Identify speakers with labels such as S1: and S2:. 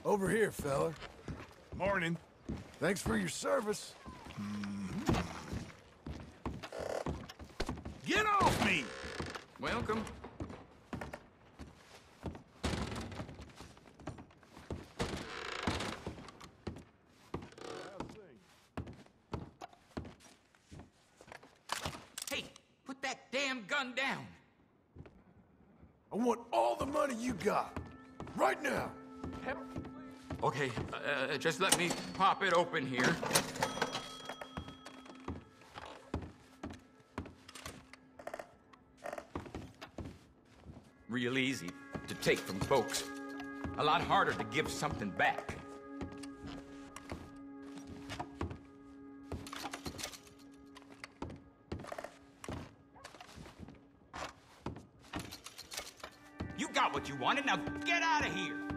S1: Over here, fella.
S2: Morning.
S1: Thanks for your service.
S2: Get off me!
S3: Welcome. Hey, put that damn gun down.
S1: I want all the money you got. Right now.
S3: Okay, just let me pop it open here. Real easy to take from folks. A lot harder to give something back. You got what you wanted, now get out of here!